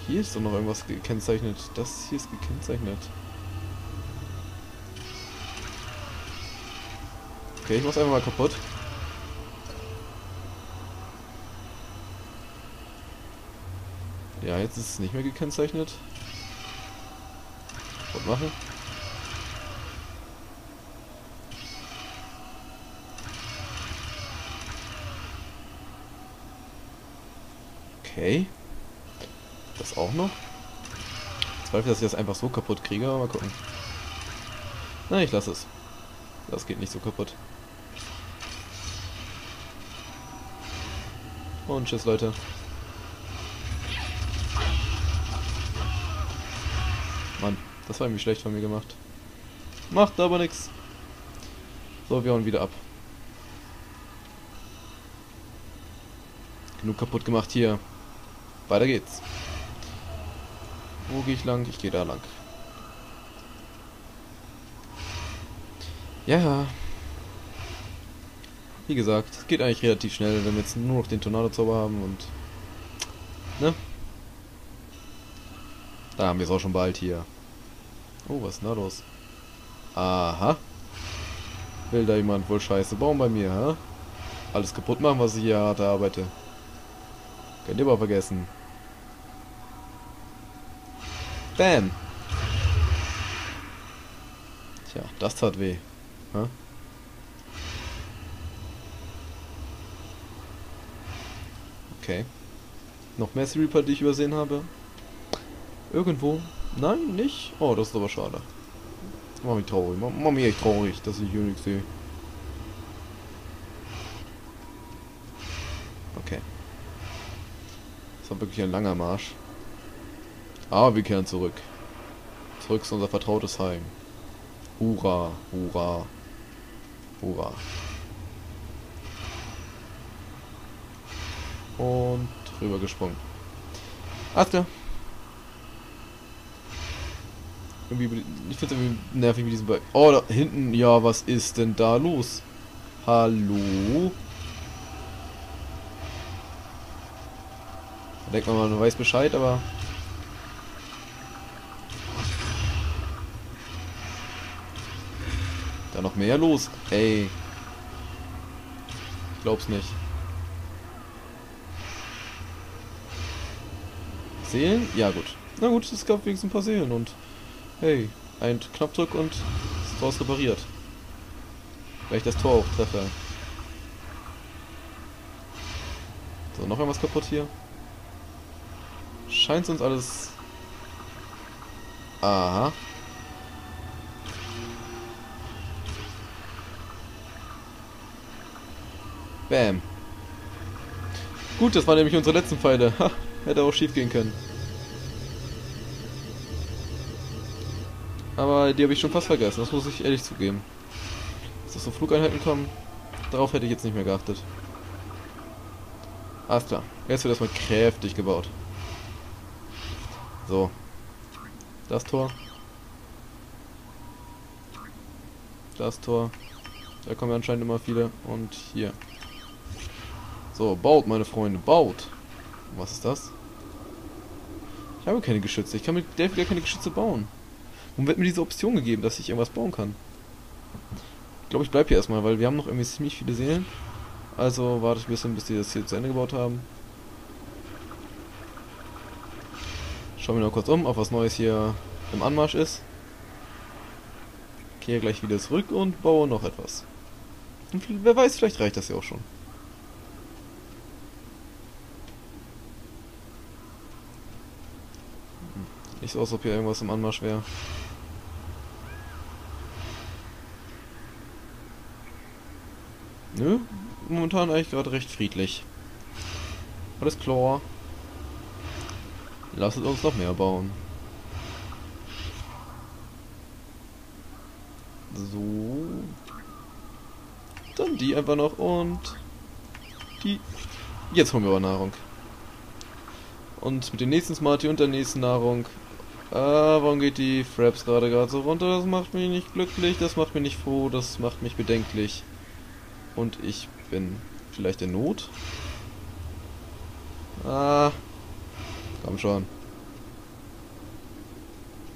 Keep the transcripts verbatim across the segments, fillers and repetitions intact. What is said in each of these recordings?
Hier ist doch noch irgendwas gekennzeichnet. Das hier ist gekennzeichnet. Okay, ich mach's einfach mal kaputt. Ja, jetzt ist es nicht mehr gekennzeichnet. Kaputt machen. Okay. Das auch noch. Ich zweifle, dass ich das einfach so kaputt kriege, aber mal gucken. Nein, ich lasse es. Das geht nicht so kaputt. Und tschüss, Leute. Mann, das war irgendwie schlecht von mir gemacht. Macht aber nichts. So, wir hauen wieder ab. Genug kaputt gemacht hier. Weiter geht's. Wo gehe ich lang? Ich gehe da lang. Ja. Wie gesagt, es geht eigentlich relativ schnell, wenn wir jetzt nur noch den Tornado-Zauber haben und... Ne? Da haben wir es auch schon bald hier. Oh, was ist denn da los? Aha. Will da jemand wohl Scheiße bauen bei mir, hä? Alles kaputt machen, was ich hier hart arbeite. Könnt ihr aber vergessen. Bam. Tja, das tat weh. Hä? Okay. Noch mehr Reaper, die ich übersehen habe? Irgendwo? Nein, nicht? Oh, das ist aber schade. Mach mich traurig. Mach, mach mich echt traurig, dass ich hier nichts sehe. Okay. Das war wirklich ein langer Marsch. Aber wir kehren zurück. Zurück zu unser vertrautes Heim. Hurra, hurra, hurra. Und rüber gesprungen. Alles klar. Irgendwie, ich finde es irgendwie nervig mit diesem Ball. Oh, da hinten, ja, was ist denn da los? Hallo? Da denkt man mal, man weiß Bescheid, aber... Da noch mehr los. Ey. Ich glaub's nicht. Seelen? Ja, gut. Na gut, es gab wenigstens ein paar Seelen und... Hey, ein Knopfdruck und das Tor ist repariert. Weil ich das Tor auch treffe. So, noch irgendwas kaputt hier? Scheint uns alles... Aha. Bam. Gut, das waren nämlich unsere letzten Pfeile. Ha, hätte auch schief gehen können. Aber die habe ich schon fast vergessen, das muss ich ehrlich zugeben. Dass das so Flugeinheiten kommen, darauf hätte ich jetzt nicht mehr geachtet. Alles klar, jetzt wird erstmal kräftig gebaut. So. Das Tor. Das Tor. Da kommen ja anscheinend immer viele. Und hier. So, baut, meine Freunde, baut. Was ist das? Ich habe keine Geschütze. Ich kann mit Delphi gar keine Geschütze bauen. Warum wird mir diese Option gegeben, dass ich irgendwas bauen kann? Ich glaube, ich bleibe hier erstmal, weil wir haben noch irgendwie ziemlich viele Seelen. Also warte ich ein bisschen, bis die das hier zu Ende gebaut haben. Schauen wir noch kurz um, ob was Neues hier im Anmarsch ist. Kehre gleich wieder zurück und baue noch etwas. Und wer weiß, vielleicht reicht das ja auch schon. Nicht so, als ob hier irgendwas im Anmarsch wäre. Nö, momentan eigentlich gerade recht friedlich. Alles klar. Lasst uns noch mehr bauen. So. Dann die einfach noch und die. Jetzt holen wir aber Nahrung. Und mit dem nächsten Smarty und der nächsten Nahrung. Ah, warum geht die Fraps gerade gerade so runter? Das macht mich nicht glücklich, das macht mich nicht froh, das macht mich bedenklich. Und ich bin vielleicht in Not. Ah, komm schon.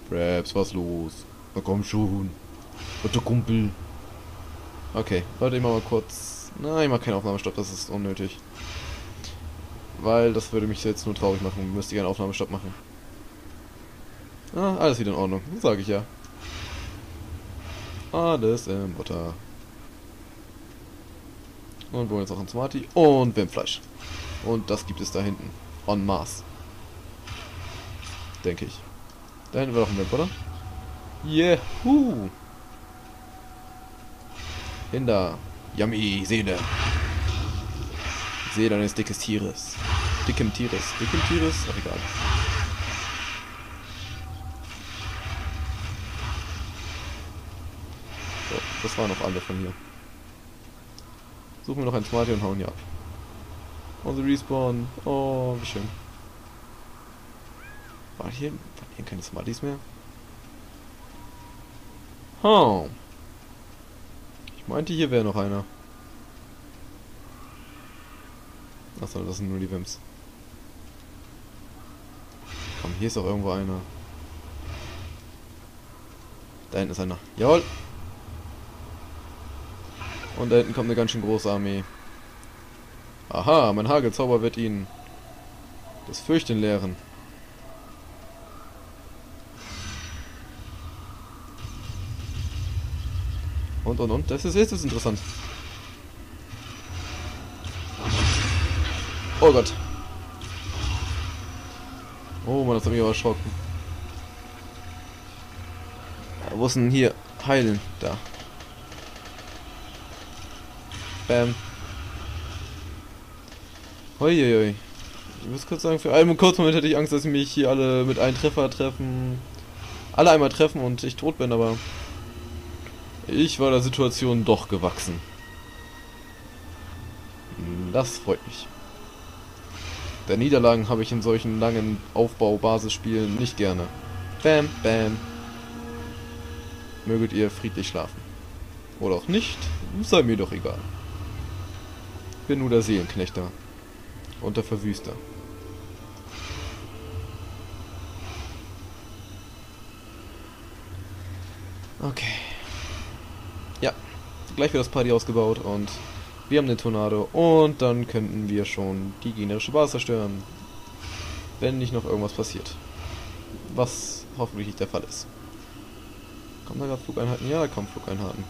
Fraps, was los? Na komm schon. Bitte Kumpel. Okay, Leute, ich mach mal kurz... Nein, ich mach keinen Aufnahmestopp, das ist unnötig. Weil das würde mich jetzt nur traurig machen. Müsste ich einen Aufnahmestopp machen. Ah, alles wieder in Ordnung. Sage ich ja. Alles im Butter. Und wir holen jetzt auch ein Smarty und Wimfleisch. Und das gibt es da hinten. En masse. Denke ich. Da hinten war doch ein Wimp, oder? Juhu! Hin da. Yummy, Seele. Seele eines dickes Tieres. Dickem Tieres. Dickem Tieres? Ach, egal. So, das waren noch alle von hier. Suchen wir noch ein Smarty und hauen hier ab. Und sie respawnen. Oh, wie schön. War hier, waren hier keine Smarties mehr? Oh. Ich meinte, hier wäre noch einer. Achso, das sind nur die Wimps. Komm, hier ist auch irgendwo einer. Da hinten ist einer. Jawohl. Und da hinten kommt eine ganz schön große Armee. Aha, mein Hagelzauber wird ihn das Fürchten lehren. Und, und, und. Das ist jetzt ist interessant. Oh Gott. Oh Mann, das hat mich aber erschrocken. Ja, wo ist denn hier? Heilen. Da. Bam. Uiuiui. Ich muss kurz sagen, für einen kurzen Moment hätte ich Angst, dass mich hier alle mit einem Treffer treffen. Alle einmal treffen und ich tot bin, aber ich war der Situation doch gewachsen. Das freut mich. Denn Niederlagen habe ich in solchen langen Aufbau-Basisspielen nicht gerne. Bam, bam. Möget ihr friedlich schlafen. Oder auch nicht, sei mir doch egal. Bin nur der Seelenknechter. Und der Verwüster. Okay. Ja, gleich wird das Party ausgebaut und wir haben den Tornado und dann könnten wir schon die gegnerische Basis zerstören. Wenn nicht noch irgendwas passiert. Was hoffentlich nicht der Fall ist. Kommen da gerade Flugeinheiten? Ja, da kommen Flugeinheiten.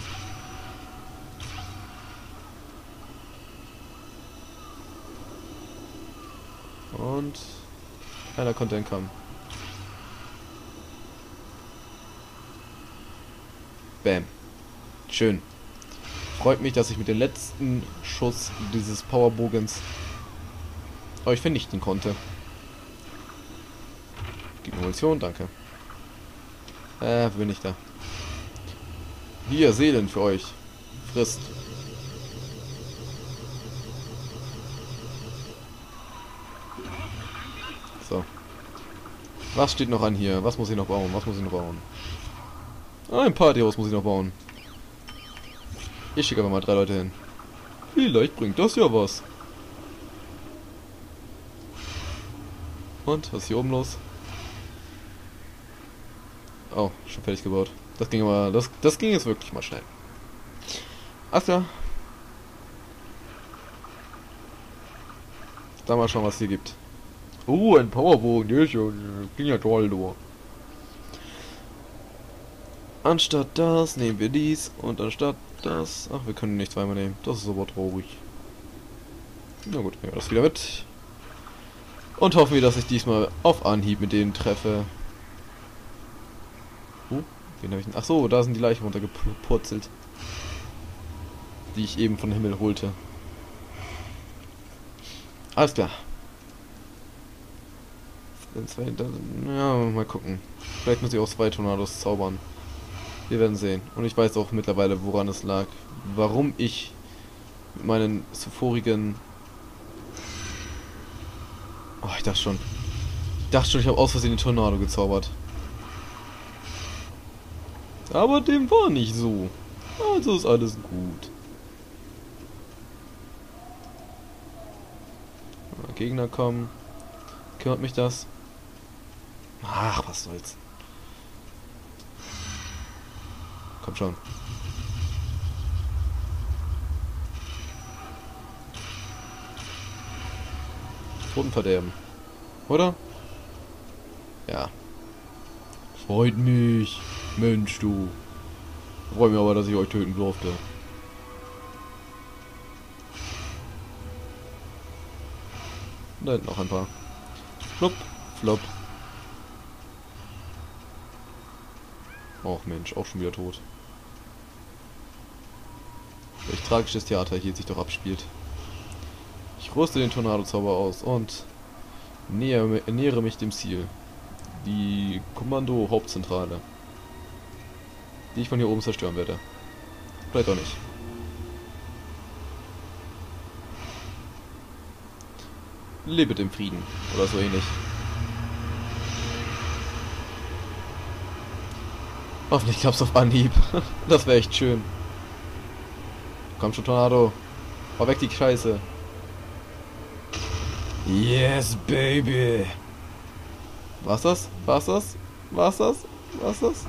Und einer konnte entkommen. Bam. Schön. Freut mich, dass ich mit dem letzten Schuss dieses Powerbogens euch vernichten konnte. Gib mir Munition, danke. Äh, bin ich da. Hier, Seelen für euch. Frisst. So. Was steht noch an hier? Was muss ich noch bauen? Was muss ich noch bauen? Ah, ein Partyhaus muss ich noch bauen. Ich schicke aber mal drei Leute hin. Vielleicht bringt das ja was. Und, was ist hier oben los? Oh, schon fertig gebaut. Das ging aber, das, das ging jetzt wirklich mal schnell. Ach klar. Da mal schauen, was es hier gibt. Oh, ein Powerbogen, der ist ja, ging ja toll, du. Anstatt das nehmen wir dies und anstatt das... Ach, wir können nicht zweimal nehmen. Das ist aber traurig. Na gut, nehmen wir das wieder mit. Und hoffen wir, dass ich diesmal auf Anhieb mit denen treffe. Uh, wen habe ich denn? Ach so, da sind die Leichen runtergepurzelt. Die ich eben vom Himmel holte. Alles klar. Ja, mal gucken. Vielleicht muss ich auch zwei Tornados zaubern. Wir werden sehen. Und ich weiß auch mittlerweile, woran es lag. Warum ich mit meinen zuvorigen... Oh, ich dachte schon. Ich dachte schon, ich habe aus Versehen den Tornado gezaubert. Aber dem war nicht so. Also ist alles gut. Gegner kommen. Kümmert mich das? Ach, was soll's. Komm schon. Totenverderben. Oder? Ja. Freut mich. Mensch, du. Freut mich aber, dass ich euch töten durfte. Da hinten noch ein paar. Flop, flop. Och Mensch, auch schon wieder tot. Welch tragisches Theater hier sich doch abspielt. Ich rüste den Tornado-Zauber aus und nähere, nähere mich dem Ziel. Die Kommando-Hauptzentrale. Die ich von hier oben zerstören werde. Vielleicht auch nicht. Lebet im Frieden. Oder so ähnlich. Hoffentlich klappt's auf Anhieb. Das wäre echt schön. Komm schon, Tornado. Hau weg die Scheiße. Yes, baby. War's das? War's das? War's das? War's das?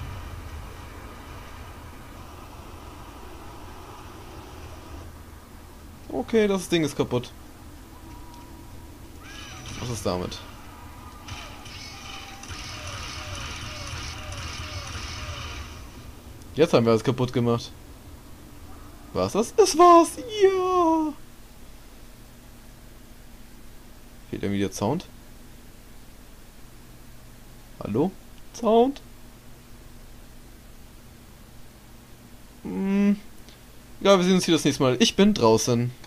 Okay, das Ding ist kaputt. Was ist damit? Jetzt haben wir alles kaputt gemacht. War's das? Es war's! Ja! Fehlt irgendwie der Sound? Hallo? Sound? Hm. Ja, wir sehen uns hier das nächste Mal. Ich bin draußen.